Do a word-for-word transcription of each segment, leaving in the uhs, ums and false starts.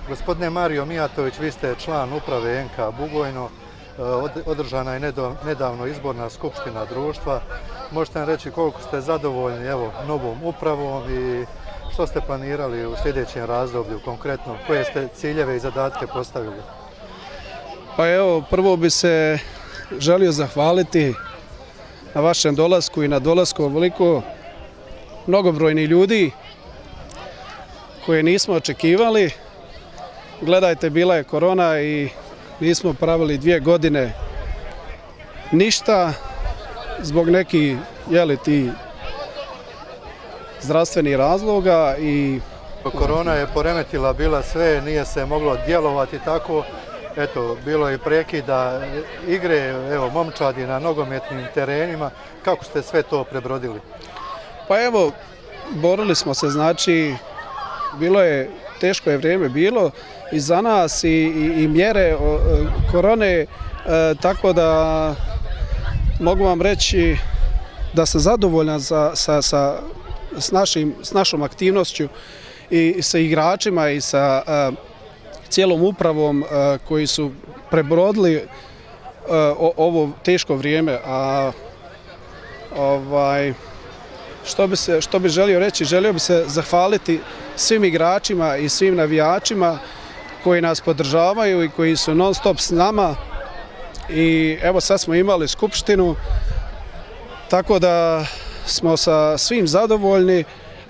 Gospodine Mario Mijatović, vi ste član uprave en ka Bugojno, održana je nedavno izborna skupština društva. Možete nam reći koliko ste zadovoljni evo, novom upravom i što ste planirali u sljedećem razdoblju konkretno, koje ste ciljeve i zadatke postavili? Pa evo, prvo bi se želio zahvaliti na vašem dolasku i na dolasku ovoliko mnogobrojnih ljudi koje nismo očekivali. Gledajte, bila je korona i nismo pravili dvije godine ništa zbog nekih, jeli, ti zdravstvenih razloga i... Korona je poremetila bila sve, nije se moglo djelovati tako. Eto, bilo je prekida igre, evo, momčadi na nogometnim terenima. Kako ste sve to prebrodili? Pa evo, borili smo se, znači, bilo je, teško je vrijeme bilo i za nas i, i, i mjere o, korone, e, tako da mogu vam reći da sam zadovoljan sa, sa, sa, s, našim, s našom aktivnošću i sa igračima i sa e, cijelom upravom e, koji su prebrodili e, o, ovo teško vrijeme. A ovaj, što bi se, što bi želio reći, želio bi se zahvaliti svim igračima i svim navijačima koji nas podržavaju i koji su non stop s nama. I evo sad smo imali skupštinu, tako da smo sa svim zadovoljni. E,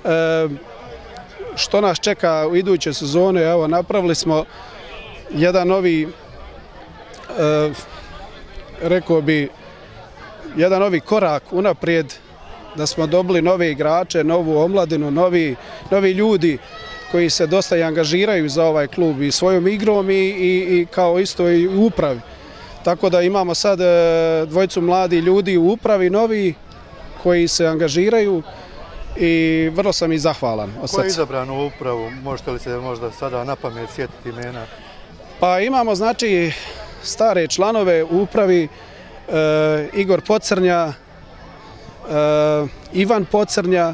što nas čeka u idućoj sezoni, evo napravili smo jedan novi, e, rekao bi, jedan novi korak unaprijed, da smo dobili nove igrače, novu omladinu, novi, novi ljudi koji se dosta i angažiraju za ovaj klub i svojom igrom i, i, i kao isto i u upravi. Tako da imamo sad e, dvojicu mladi ljudi u upravi, novi, koji se angažiraju i vrlo sam i zahvalan. Ko je izabran u upravu? Možete li se možda sada na pamet sjetiti imena? Pa imamo znači stare članove u upravi, e, Igor Pocrnja, e, Ivan Pocrnja,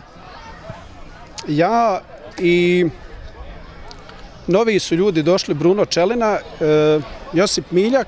ja i novi su ljudi došli, Bruno Čelina, e, Josip Miljak,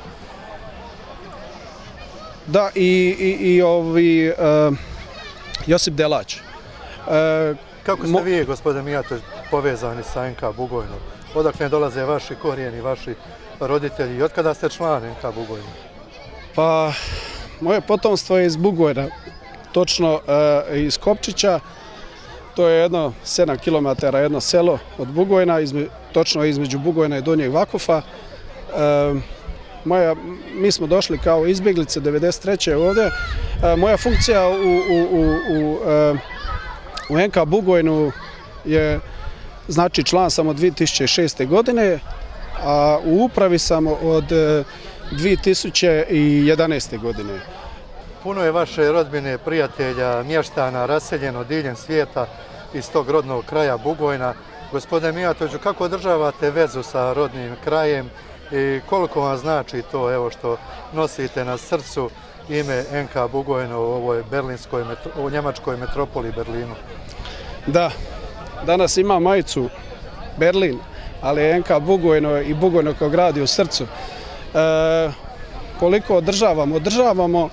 da i, i, i ovi, e, Josip Delać. E, Kako ste vi, gospodine Mijatović, povezani sa en ka Bugojno? Odakle dolaze vaši korijeni, vaši roditelji i od kada ste član en ka Bugojno? Pa, moje potomstvo je iz Bugojna, točno e, iz Kopčića. To je jedno sedam kilometara, jedno selo od Bugojna, izme, točno između Bugojna i Donjeg Vakufa. E, moja, mi smo došli kao izbjeglice devedeset treće ovdje. E, moja funkcija u, u, u, u, e, u en ka Bugojnu je znači član samo dvije tisuće šeste. godine, a u upravi sam od dvije tisuće jedanaeste. godine. Puno je vaše rodbine, prijatelja, mještana raseljeno diljem svijeta iz tog rodnog kraja Bugojna. Gospodine Mijatoviću, kako održavate vezu sa rodnim krajem i koliko vam znači to evo što nosite na srcu ime en ka Bugojno u ovoj berlinskoj, u njemačkoj metropoli Berlinu? Da, danas ima majicu Berlin, ali en ka Bugojno i Bugojno kao grad je u srcu. E, koliko održavamo? Održavamo,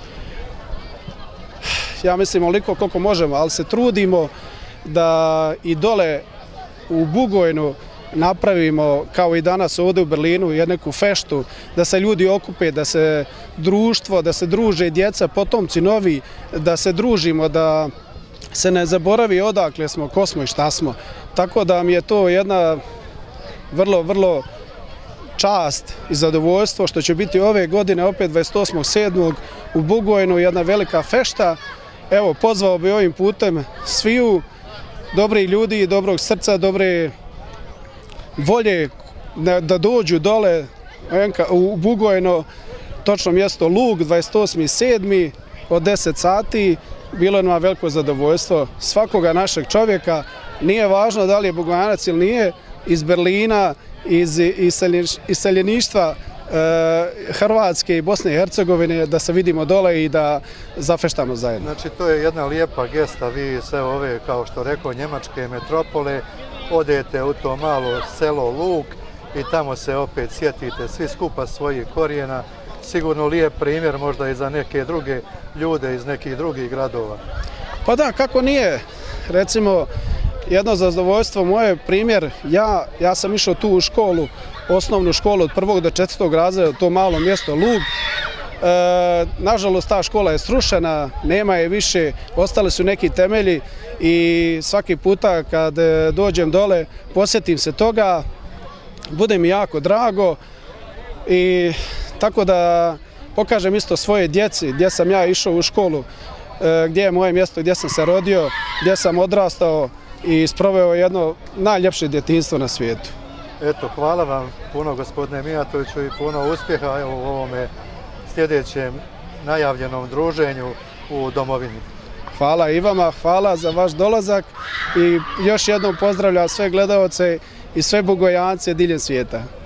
ja mislim, oliko koliko možemo, ali se trudimo da i dole u Bugojnu napravimo, kao i danas ovdje u Berlinu, jedneku feštu, da se ljudi okupe, da se društvo, da se druže djeca, potomci novi, da se družimo, da se ne zaboravi odakle smo, ko smo i šta smo. Tako da mi je to jedna vrlo, vrlo čast i zadovoljstvo što će biti ove godine opet dvadeset osmog sedmog u Bugojnu jedna velika fešta. Evo, pozvao bi ovim putem sviju dobrih ljudi i dobrog srca, dobre volje da dođu dole u Bugojno, točno mjesto Lug, dvadeset osmi sedmi od deset sati. Bilo je nam veliko zadovoljstvo svakoga našeg čovjeka, nije važno da li je Bugojanac ili nije, iz Berlina, iz iseljeništva Hrvatske i Bosne i Hercegovine, da se vidimo dole i da zafeštamo zajedno. Znači, to je jedna lijepa gesta, vi sve ove, kao što rekao, njemačke metropole, odete u to malo selo Lug i tamo se opet sjetite svi skupa svojih korijena. Sigurno lijep primjer možda i za neke druge ljude iz nekih drugih gradova. Pa da, kako nije. Recimo, jedno zadovoljstvo moje primjer, ja, ja sam išao tu u školu, osnovnu školu od prvog do četvrtog razreda, to malo mjesto Lug. E, nažalost, ta škola je srušena, nema je više, ostali su neki temelji i svaki puta kad dođem dole posjetim se toga, bude mi jako drago i tako da pokažem isto svoje djeci gdje sam ja išao u školu, e, gdje je moje mjesto, gdje sam se rodio, gdje sam odrastao i sproveo jedno najljepše djetinjstvo na svijetu. Eto, hvala vam puno gospodine Mijatoviću i puno uspjeha evo, u ovome sljedećem najavljenom druženju u domovini. Hvala i vama, hvala za vaš dolazak i još jednom pozdravljam sve gledaoce i sve Bugojance diljem svijeta.